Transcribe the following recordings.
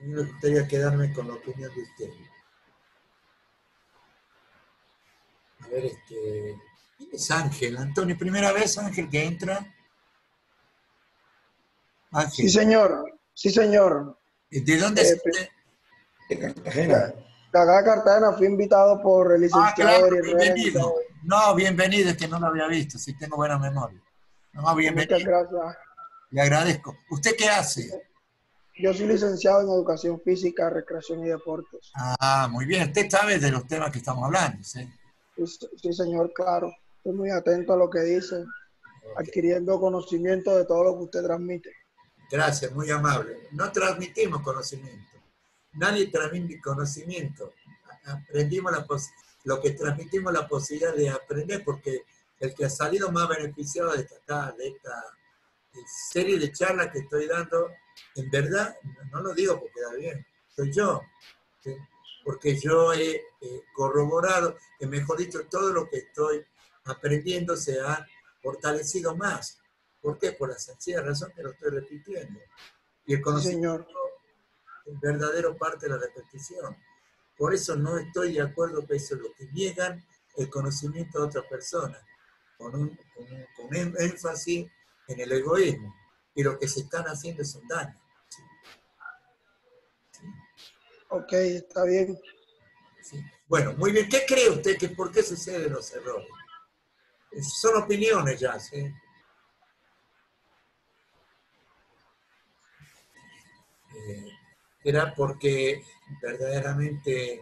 mí me gustaría quedarme con la opinión de usted. A ver, ¿quién es Ángel? Antonio, primera vez Ángel que entra. Sí, Ángel, señor. Sí, señor. ¿de dónde es Eh, usted? De de, Cartagena. de acá de Cartagena fui invitado por el Ah, claro, licenciado Ariel Reina. bienvenido. No, bienvenido, es que no lo había visto, sí tengo buena memoria. No, Muchas bienvenido, gracias. le agradezco. ¿Usted qué hace? Yo soy licenciado en Educación Física, Recreación y Deportes. Ah, muy bien, usted sabe de los temas que estamos hablando, ¿sí? Sí, sí, señor, claro. Estoy muy atento a lo que dice, Ok. adquiriendo conocimiento de todo lo que usted transmite. Gracias, muy amable. No transmitimos conocimiento. Nadie transmite conocimiento. Aprendimos lo que transmitimos la posibilidad de aprender, porque el que ha salido más beneficiado de esta serie de charlas que estoy dando, en verdad, no lo digo porque da bien, soy yo. ¿Sí? Porque yo he corroborado, que mejor dicho, todo lo que estoy aprendiendo se ha fortalecido más. ¿Por qué? Por la sencilla razón que lo estoy repitiendo. Y el Sí, conocimiento señor. es verdadero parte de la repetición. Por eso no estoy de acuerdo que eso es lo que niegan el conocimiento de otra persona, con énfasis en el egoísmo. Y lo que se están haciendo es un daño. Ok, está bien. ¿Sí? Bueno, muy bien. ¿Qué cree usted que por qué suceden los errores? Son opiniones ya, ¿sí? Eh, Era porque verdaderamente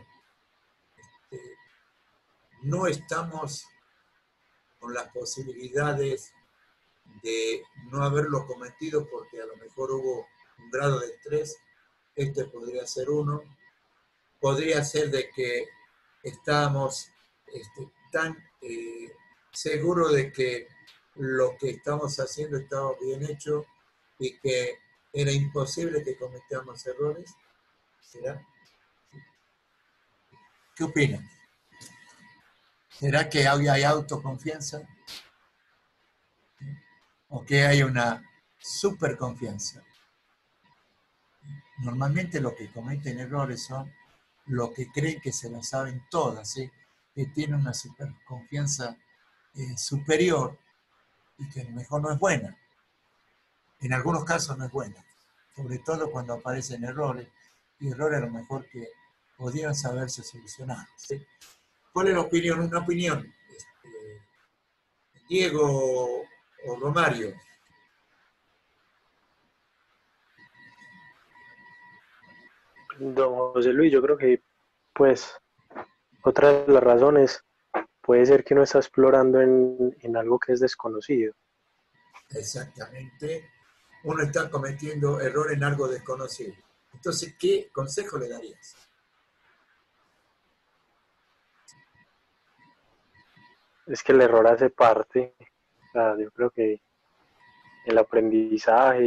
no estamos con las posibilidades de no haberlo cometido porque a lo mejor hubo un grado de estrés. Este podría ser uno. Podría ser de que estábamos tan seguros de que lo que estamos haciendo estaba bien hecho y que era imposible que cometamos errores. ¿Será? ¿Qué opinan? ¿Será que hay autoconfianza o que hay una super confianza? Normalmente los que cometen errores son los que creen que se las saben todas, ¿sí? Que tienen una super confianza superior y que a lo mejor no es buena. En algunos casos no es buena, sobre todo cuando aparecen errores y errores a lo mejor que podrían saberse solucionar, ¿sí? ¿Cuál es la opinión? Una opinión, Diego o Romario. Don José Luis, yo creo que, pues, otra de las razones puede ser que uno está explorando en algo que es desconocido. Exactamente. Uno está cometiendo errores en algo desconocido. Entonces, ¿qué consejo le darías? Es que el error hace parte, o sea, yo creo que el aprendizaje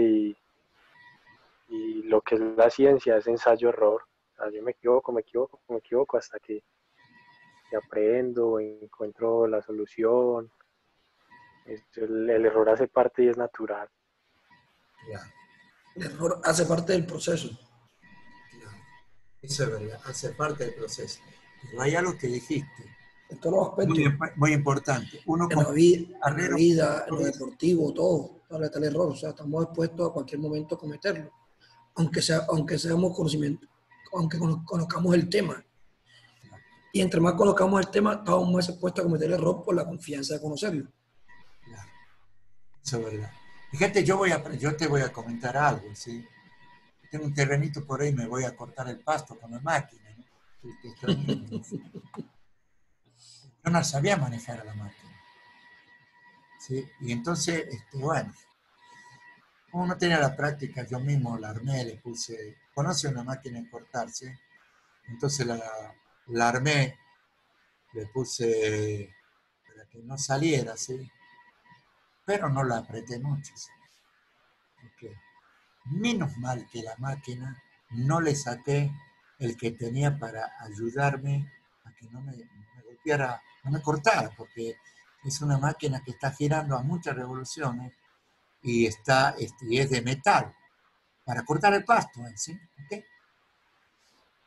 y lo que es la ciencia es ensayo-error. O sea, yo me equivoco hasta que aprendo, encuentro la solución. El error hace parte y es natural. Claro, El error hace parte del proceso. claro. Eso es verdad, hace parte del proceso. Pero hay algo que dijiste, En todos los muy, aspectos. muy importante. Uno En la como vida, en la carrero vida, en lo deportivo, todo. Tal error. O sea, estamos expuestos a cualquier momento a cometerlo. Aunque seamos conocimiento, aunque conozcamos el tema. Y entre más conozcamos el tema, estamos más expuestos a cometer el error por la confianza de conocerlo. claro, eso es verdad. Fíjate, yo te voy a comentar algo, ¿sí? Tengo un terrenito por ahí, me voy a cortar el pasto con la máquina, ¿no? Estoy extrañando. Yo no sabía manejar a la máquina, ¿sí? Y entonces, bueno, como no tenía la práctica, yo mismo la armé, le puse, conoce una máquina de cortarse, entonces la armé, le puse para que no saliera, ¿sí? Pero no la apreté mucho, ¿sí? Porque menos mal que la máquina no le saqué el que tenía para ayudarme a que no me golpeara, no me cortara, porque es una máquina que está girando a muchas revoluciones y y es de metal para cortar el pasto, ¿sí? ¿Okay?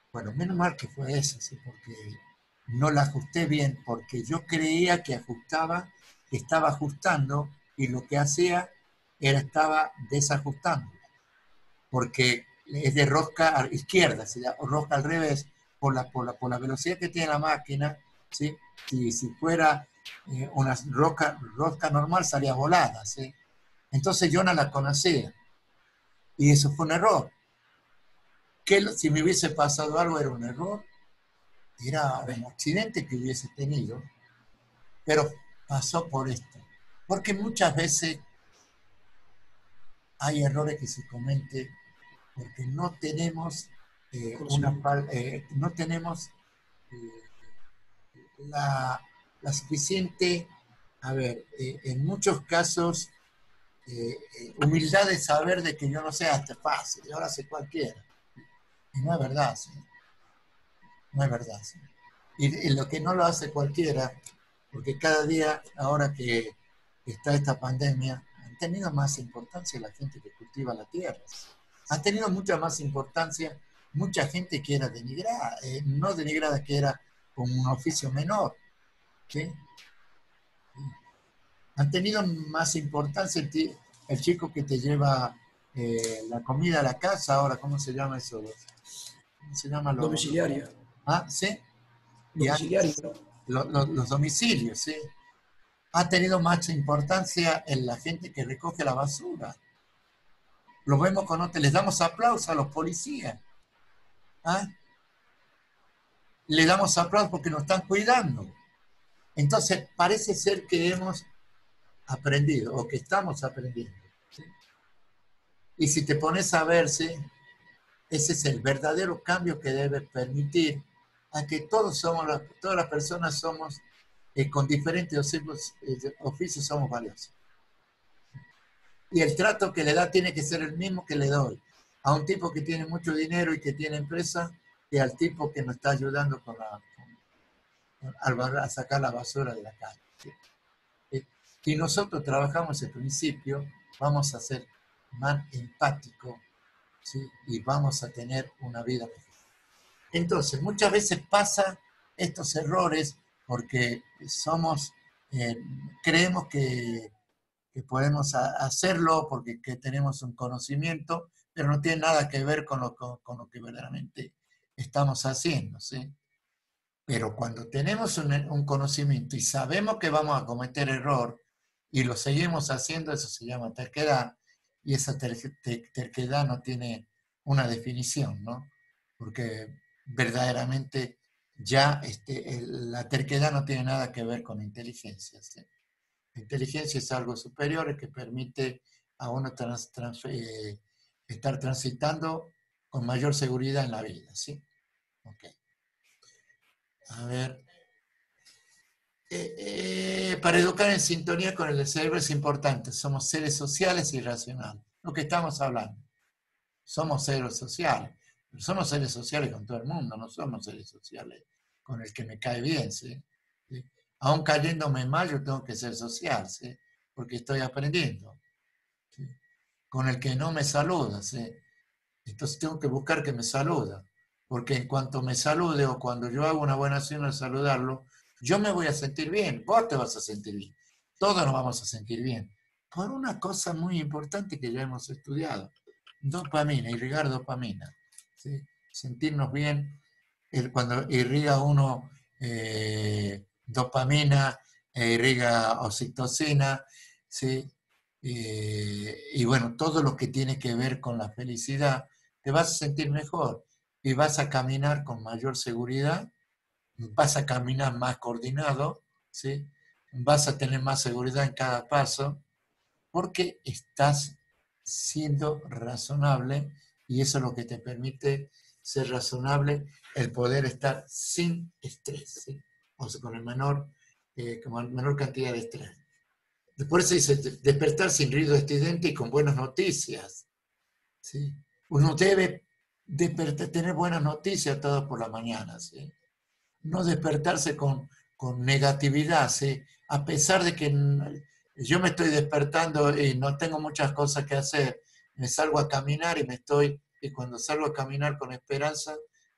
Bueno, menos mal que fue eso, ¿sí? Porque no la ajusté bien, porque yo creía que ajustaba, que estaba ajustando, y lo que hacía era estaba desajustando, porque es de rosca a izquierda, o rosca al revés, por la velocidad que tiene la máquina, ¿sí? Si fuera una rosca normal, salía volada, ¿sí? Entonces yo no la conocía, y eso fue un error. Si me hubiese pasado algo era un error, era un accidente que hubiese tenido, pero pasó por esto. Porque muchas veces hay errores que se cometen porque no tenemos no tenemos la suficiente, a ver, en muchos casos, humildad de saber de que yo no sé hasta fácil, y ahora sé cualquiera. Y no es verdad, ¿sí? No es verdad, ¿sí? Y lo que no lo hace cualquiera, porque cada día, ahora que está esta pandemia, han tenido más importancia la gente que cultiva la tierra. Han tenido mucha más importancia mucha gente que era denigrada, no denigrada, que era como un oficio menor. ¿Sí? Han tenido más importancia el chico que te lleva la comida a la casa, ahora, ¿cómo se llama eso? ¿Cómo se llama? Domiciliaria. Ah, ¿sí? Y Domiciliaria. los domicilios, ¿sí? Ha tenido más importancia en la gente que recoge la basura. Lo vemos con otros, les damos aplausos a los policías. ¿Ah? Le damos aplausos porque nos están cuidando. Entonces, parece ser que hemos aprendido o que estamos aprendiendo. ¿Sí? Y si te pones a verse, ese es el verdadero cambio que debe permitir a que todas las personas somos, con diferentes oficios somos valiosos. Y el trato que le da tiene que ser el mismo que le doy a un tipo que tiene mucho dinero y que tiene empresa, que al tipo que nos está ayudando a sacar la basura de la calle. ¿Sí? Si nosotros trabajamos el principio, vamos a ser más empáticos, ¿sí? Y vamos a tener una vida mejor. Entonces, muchas veces pasa estos errores porque creemos que podemos hacerlo porque tenemos un conocimiento, pero no tiene nada que ver con lo que verdaderamente estamos haciendo, ¿sí? Pero cuando tenemos un conocimiento y sabemos que vamos a cometer error y lo seguimos haciendo, eso se llama terquedad, y esa terquedad no tiene una definición, ¿no? Porque verdaderamente ya la terquedad no tiene nada que ver con inteligencia, ¿sí? La inteligencia es algo superior que permite a uno estar transitando con mayor seguridad en la vida, ¿sí? Ok. A ver. Para educar en sintonía con el cerebro es importante. Somos seres sociales y racionales. Lo que estamos hablando. Somos seres sociales. Pero somos seres sociales con todo el mundo. No somos seres sociales con el que me cae bien, ¿sí? ¿Sí? Aún cayéndome mal, yo tengo que ser social, ¿sí? Porque estoy aprendiendo. ¿Sí? Con el que no me saluda, ¿sí? Entonces tengo que buscar que me saluda. Porque en cuanto me salude o cuando yo hago una buena acción al saludarlo, yo me voy a sentir bien, vos te vas a sentir bien, todos nos vamos a sentir bien. Por una cosa muy importante que ya hemos estudiado, dopamina, irrigar dopamina. ¿Sí? Sentirnos bien, cuando irriga uno dopamina, irriga oxitocina, ¿sí? Y bueno, todo lo que tiene que ver con la felicidad, te vas a sentir mejor y vas a caminar con mayor seguridad, vas a caminar más coordinado, ¿sí? Vas a tener más seguridad en cada paso, porque estás siendo razonable y eso es lo que te permite ser razonable, el poder estar sin estrés, ¿sí? O sea, con menor cantidad de estrés. Por eso dice, despertar sin ruido estridente y con buenas noticias, ¿sí? Uno debe tener buenas noticias todas por la mañana, ¿sí? No despertarse con negatividad, ¿sí? A pesar de que yo me estoy despertando y no tengo muchas cosas que hacer, me salgo a caminar y cuando salgo a caminar con esperanza,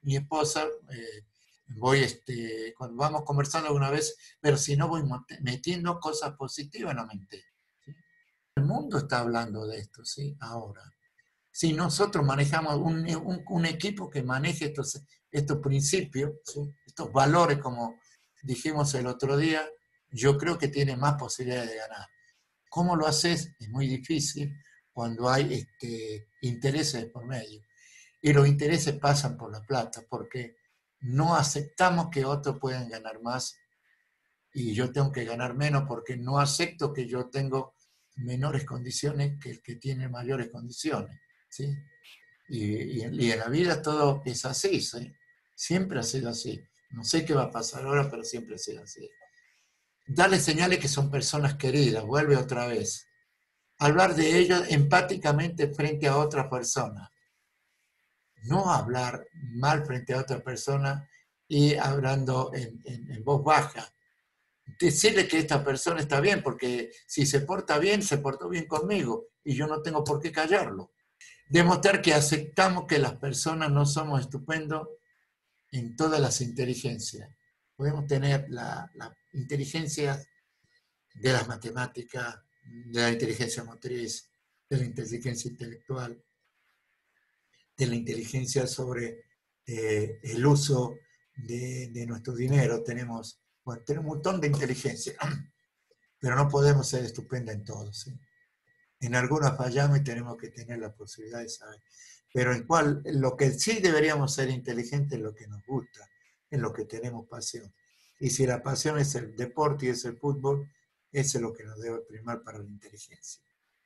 mi esposa, voy, cuando vamos conversando alguna vez, pero si no voy metiendo cosas positivas, no me entero. ¿Sí? El mundo está hablando de esto, ¿sí? Ahora. Si nosotros manejamos un equipo que maneje estos principios, ¿sí? Estos valores, como dijimos el otro día, yo creo que tiene más posibilidades de ganar. ¿Cómo lo haces? Es muy difícil cuando hay intereses por medio. Y los intereses pasan por la plata, porque no aceptamos que otros puedan ganar más y yo tengo que ganar menos, porque no acepto que yo tengo menores condiciones que el que tiene mayores condiciones. ¿Sí? Y en la vida todo es así, ¿sí? Siempre ha sido así. No sé qué va a pasar ahora, pero siempre ha sido así. Darle señales que son personas queridas, vuelve otra vez. Hablar de ellos empáticamente frente a otra persona. No hablar mal frente a otra persona y hablando en voz baja. Decirle que esta persona está bien, porque si se porta bien, se portó bien conmigo y yo no tengo por qué callarlo. Demostrar que aceptamos que las personas no somos estupendos en todas las inteligencias. Podemos tener la inteligencia de las matemáticas, de la inteligencia motriz, de la inteligencia intelectual, de la inteligencia sobre el uso de nuestro dinero. Tenemos un montón de inteligencia, pero no podemos ser estupendos en todo, ¿sí? En algunas fallamos y tenemos que tener la posibilidad de saber. Pero lo que sí deberíamos ser inteligentes es lo que nos gusta, en lo que tenemos pasión. Y si la pasión es el deporte y es el fútbol, eso es lo que nos debe primar para la inteligencia.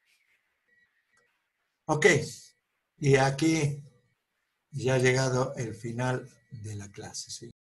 Ok, y aquí ya ha llegado el final de la clase, ¿sí?